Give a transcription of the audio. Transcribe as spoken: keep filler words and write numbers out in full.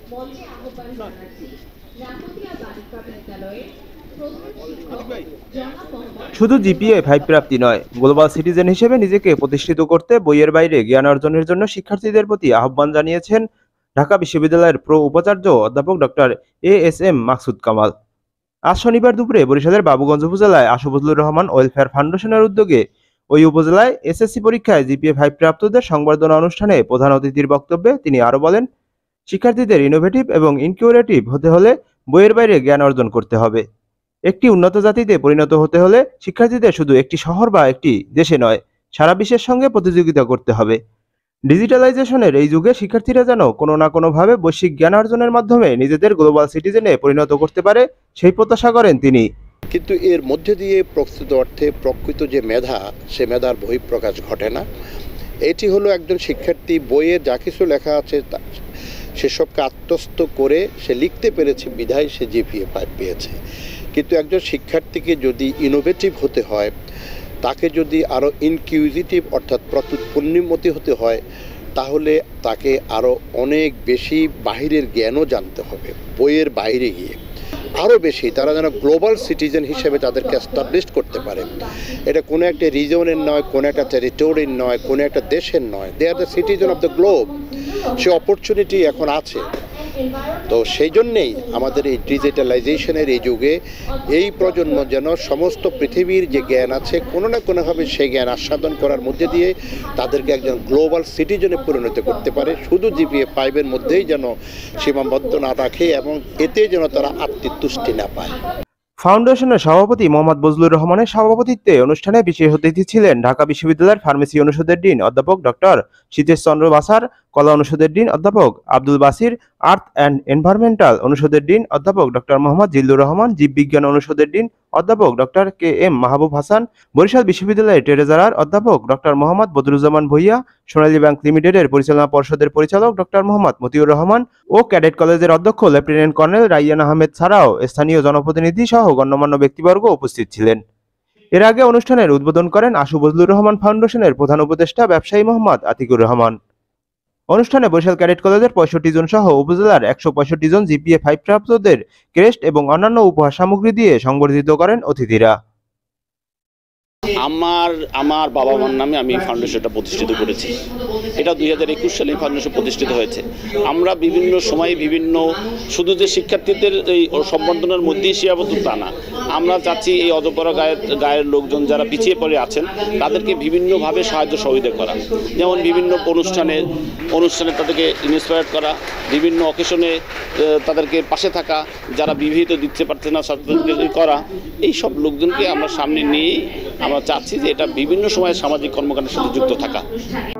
শুধু GPA five প্রাপ্তি নয়, global citizen হিসেবে নিজেকে প্রতিষ্ঠিত করতে বইয়ের বাইরে জ্ঞান অর্জনের জন্য শিক্ষার্থীদের প্রতি আহ্বান জানিয়েছেন ঢাকা বিশ্ববিদ্যালয়ের প্রো উপাচার্য অধ্যাপক ডক্টর এএসএম মাকসুদ কামাল। আজ শনিবার দুপুরে বরিশালের বাবুগঞ্জ উপজেলায় আশু ফজলুর রহমান ওয়েলফেয়ার ফাউন্ডেশনের উদ্যোগে ওই উপজেলায় এসএসসি পরীক্ষায় জিপিএ ফাইভ প্রাপ্তদের সংবর্ধনা অনুষ্ঠানে প্রধান অতিথির বক্তব্যে তিনি আরও বলেন, শিক্ষার্থীদের ইনোভেটিভ এবং ইনকিউরেটিভ হতে হলে বইয়ের বাইরে জ্ঞান অর্জন করতে হবে। একটি উন্নত জাতিতে পরিণত হতে হলে শিক্ষার্থীদের শুধু একটি শহর বা একটি দেশে নয়, সারা বিশ্বের সঙ্গে প্রতিযোগিতা করতে হবে। ডিজিটালাইজেশনের এই যুগে শিক্ষার্থীরা যেন কোনো না কোনোভাবে বৈশ্বিক জ্ঞান অর্জনের মাধ্যমে নিজেদের গ্লোবাল সিটিজেনে পরিণত করতে পারে, সেই প্রত্যাশা করেন তিনি। কিন্তু এর মধ্যে দিয়ে প্রকৃত অর্থে প্রকৃত যে মেধা, সে মেধার বহিঃপ্রকাশ ঘটে না। এটি হলো একজন শিক্ষার্থী বইয়ে যা কিছু লেখা আছে সেসবকে আত্মস্থ করে সে লিখতে পেরেছে বিধায় সে জিপিএ ফাইভ পেয়েছে। কিন্তু একজন শিক্ষার্থীকে যদি ইনোভেটিভ হতে হয়, তাকে যদি আরও ইনকিউজিটিভ অর্থাৎ প্রত্যুৎপন্নমতি হতে হয়, তাহলে তাকে আরও অনেক বেশি বাহিরের জ্ঞানও জানতে হবে। বইয়ের বাইরে গিয়ে আরও বেশি তারা যেন গ্লোবাল সিটিজেন হিসেবে তাদেরকে এস্টাবলিশ করতে পারে। এটা কোনো একটা রিজনের নয়, কোনো একটা টেরিটরির নয়, কোনো একটা দেশের নয়, they are the citizen of the globe. সে অপরচুনিটি এখন আছে। তো সেই জন্যেই আমাদের এই ডিজিটালাইজেশনের এই যুগে এই প্রজন্ম যেন সমস্ত পৃথিবীর যে জ্ঞান আছে কোনো না কোনোভাবে সেই জ্ঞান আস্বাদন করার মধ্যে দিয়ে তাদেরকে একজন গ্লোবাল সিটিজেনে পরিণত করতে পারে, শুধু জিপিএ ফাইভের মধ্যেই যেন সীমাবদ্ধ না রাখে এবং এতে যেন তারা আত্মতুষ্টি না পায়। ফাউন্ডেশনের সভাপতি মোহাম্মদ বজলুর রহমানের সভাপতিত্বে অনুষ্ঠানে বিশেষ অতিথি ছিলেন ঢাকা বিশ্ববিদ্যালয়ের ফার্মেসি অনুষদের ডিন অধ্যাপক ডক্টর সীতেশ চন্দ্র বাসার, কলা অনুষদের ডিন অধ্যাপক Abdul Basir, earth and environmental অনুষদের ডিন অধ্যাপক ডক্টর মোহাম্মদ জিল্লুর রহমান, জীববিজ্ঞান অনুষদের ডিন অধ্যাপক doctor K M Mahbub Hasan, Barishal বিশ্ববিদ্যালয়ের ট্রেজারার অধ্যাপক ডক্টর মোহাম্মদ বদরুজ্জামান ভূঁইয়া, সোনালী ব্যাংক লিমিটেডের পরিচালনা পর্ষদের পরিচালক ডক্টর মোহাম্মদ মতিউর রহমান ও ক্যাডেট কলেজের অধ্যক্ষ লেফটেন্যান্ট কর্নেল রাইয়ান আহমেদ ছাড়াও স্থানীয় জনপ্রতিনিধি সহ গণ্যমান্য ব্যক্তিবর্গ উপস্থিত ছিলেন। এর আগে অনুষ্ঠানের উদ্বোধন করেন আশু ফজলুর রহমান ফাউন্ডেশনের প্রধান উপদেষ্টা ব্যবসায়ী মোহাম্মদ আতিকুর রহমান। অনুষ্ঠানে বরিশাল ক্যাডেট কলেজের পঁয়ষট্টি জন সহ উপজেলার একশো পঁয়ষট্টি জন জিপিএ ফাইভ প্রাপ্তদের ক্রেস্ট এবং অন্যান্য উপহার সামগ্রী দিয়ে সংবর্ধিত করেন অতিথিরা। আমার আমার বাবা মার নামে আমি ফাউন্ডেশনটা প্রতিষ্ঠিত করেছি। এটা দুই হাজার একুশ সালে ফাউন্ডেশন প্রতিষ্ঠিত হয়েছে। আমরা বিভিন্ন সময় বিভিন্ন শুধু যে শিক্ষার্থীদের এই সম্বর্ধনার মধ্যেই সীমাবদ্ধ তা না, আমরা চাচ্ছি এই অজপরা গায়ের গায়ের লোকজন যারা পিছিয়ে পড়ে আছেন তাদেরকে বিভিন্নভাবে সাহায্য সহযোগিতা করা, যেমন বিভিন্ন অনুষ্ঠানে অনুষ্ঠানে তাদেরকে ইন্সপায়ার করা, বিভিন্ন অকেশনে তাদেরকে পাশে থাকা, যারা বিবাহিত দিতে পারছে না সার্টিফিকেট করা, এই সব লোকজনকে আমরা সামনে নিয়ে আমরা চাচ্ছি যে এটা বিভিন্ন সময় সামাজিক কর্মকাণ্ডের সাথে যুক্ত থাকা।